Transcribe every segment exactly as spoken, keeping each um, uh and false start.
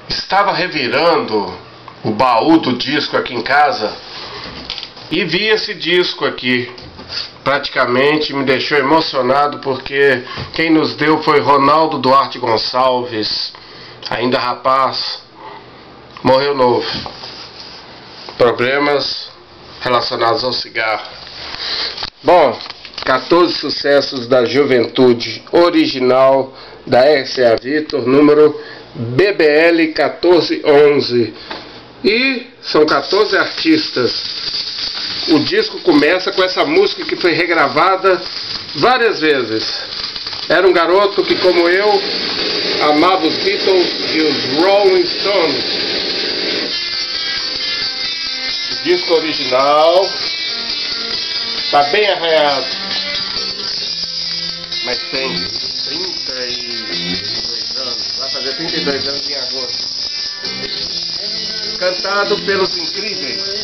Estava revirando o baú do disco aqui em casa e vi esse disco aqui. Praticamente me deixou emocionado, porque quem nos deu foi Ronaldo Duarte Gonçalves, ainda rapaz, morreu novo. Problemas relacionados ao cigarro. Bom, quatorze sucessos da juventude, original da R C A Victor, número B B L quatorze onze. E são quatorze artistas. O disco começa com essa música que foi regravada várias vezes. Era um garoto que, como eu, amava os Beatles e os Rolling Stones. O disco original está bem arranhado, mas tem trinta e dois anos, vai fazer trinta e dois anos em agosto. Cantado pelos Incríveis.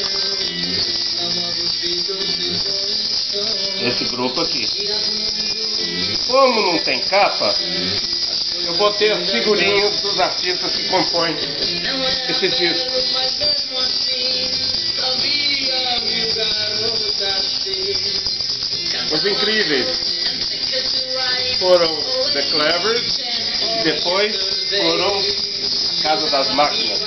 Esse grupo aqui. Como não tem capa, eu botei as figurinhas dos artistas que compõem esse disco. Os Incríveis foram The Clevers e depois foram Casa das Máquinas.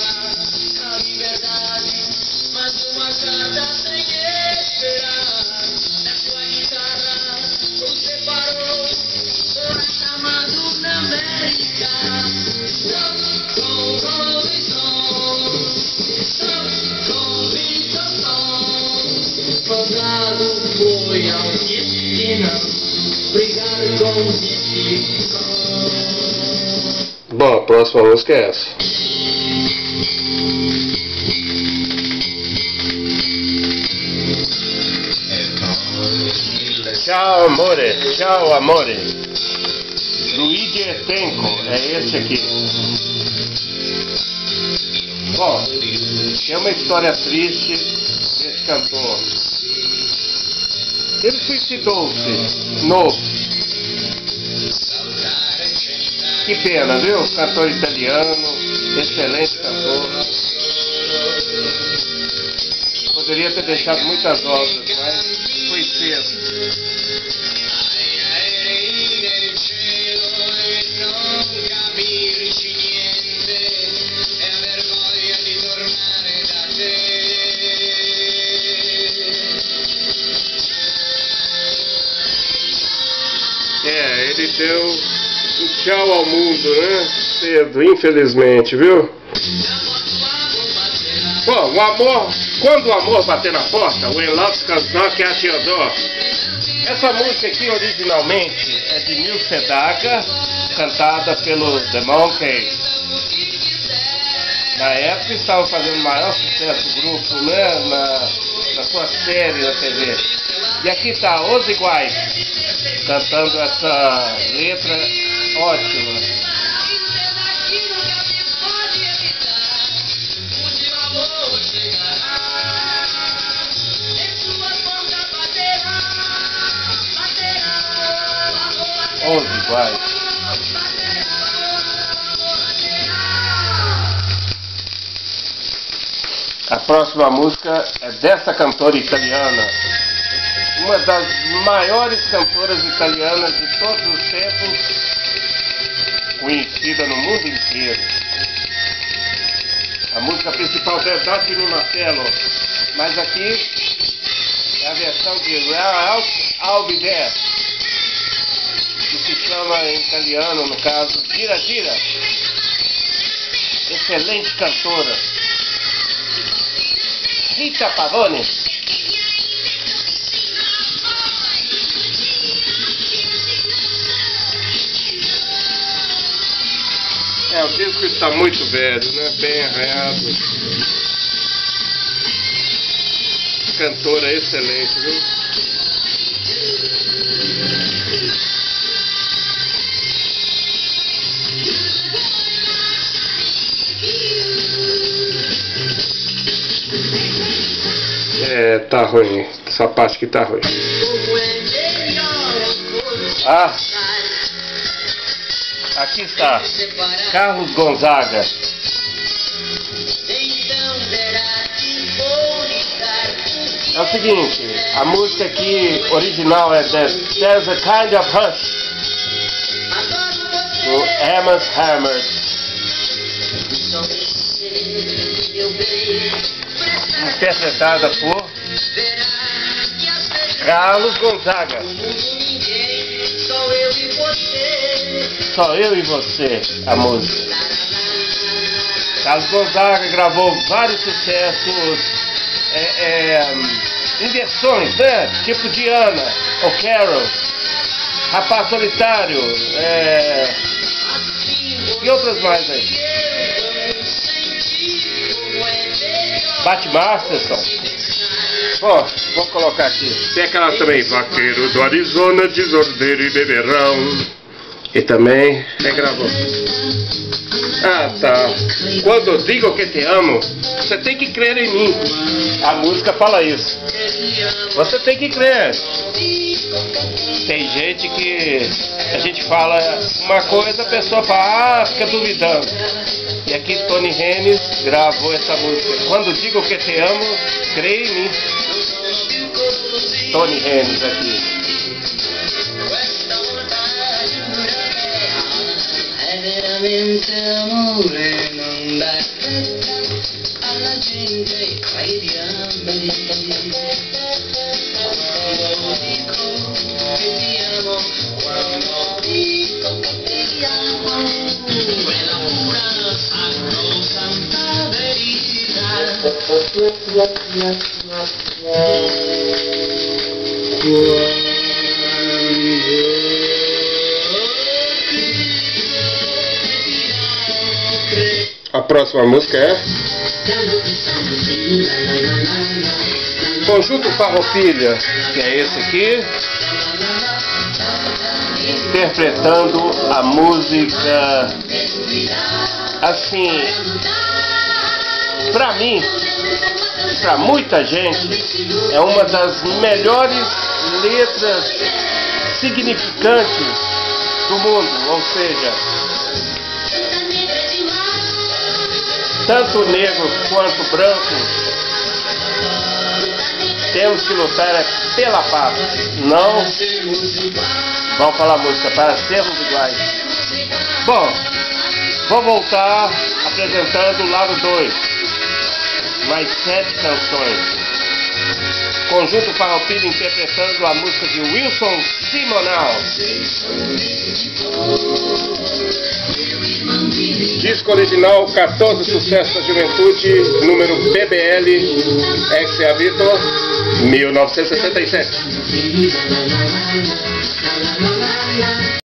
Foi ao destino, brigar com o destino. Bom, a próxima música é essa. Ciao amore, ciao amore. Luigi Estenco, é esse aqui. Bom, tem uma história triste desse cantor. Ele suicidou-se novo. Que pena, viu? Cantor italiano, excelente cantor. Poderia ter deixado muitas obras, mas foi cedo. É, ele deu um tchau ao mundo, né? Cedo, infelizmente, viu? Bom, o amor, quando o amor bater na porta, When Love Comes Knocking at Your Door. Essa música aqui originalmente é de Neil Sedaka, cantada pelo The Monkees. Na época estava fazendo o maior sucesso do grupo, né? Na, na sua série na T V. E aqui está Os Iguais, cantando essa letra ótima. Os Iguais. A próxima música é dessa cantora italiana, uma das maiores cantoras italianas de todos os tempos, conhecida no mundo inteiro. A música principal é Datemi Marcello, mas aqui é a versão de Real I'll Be There, que se chama em italiano, no caso, Gira Gira. Excelente cantora. Rita Pavone. É, o disco está muito velho, né? Bem arranhado. Cantora excelente, viu? É, tá ruim. Essa parte aqui tá ruim. Ah! Aqui está Carlos Gonzaga. É o seguinte, a música aqui original é The, There's a Kind of Hush, do Amos Hammer, interpretada por Carlos Gonzaga. Só eu e você, a música. Carlos Gonzaga gravou vários sucessos é, é, em versões, né? Tipo Diana, ou Carol, Rapaz Solitário, é, e outras mais aí. Bat Masterson. Bom, vou colocar aqui. Tem aquela também, Vaqueiro do Arizona, Desordeiro e Beberrão. E também regravou. Ah, tá. Quando eu digo que te amo, você tem que crer em mim. A música fala isso. Você tem que crer. Tem gente que a gente fala uma coisa, a pessoa fala, ah, fica duvidando. E aqui Tony Renes gravou essa música. Quando digo que te amo, creia em mim. Tony Renes aqui. Veramente amore non dà alla gente, credi a me. Quando dico che ti amo, quando dico che ti amo, quella pura sacrosanta verità. A próxima música é Conjunto Farroupilha, que é esse aqui, interpretando a música, assim, pra mim, pra muita gente, é uma das melhores letras significantes do mundo, ou seja, tanto negro quanto branco, temos que lutar pela paz. Não vamos falar música para sermos iguais. Bom, vou voltar apresentando o lado dois. Mais sete canções. Conjunto Farroupilha interpretando a música de Wilson Simonal. Disco original, quatorze sucessos da juventude, número B B L, X A Vitor, mil novecentos e sessenta e sete.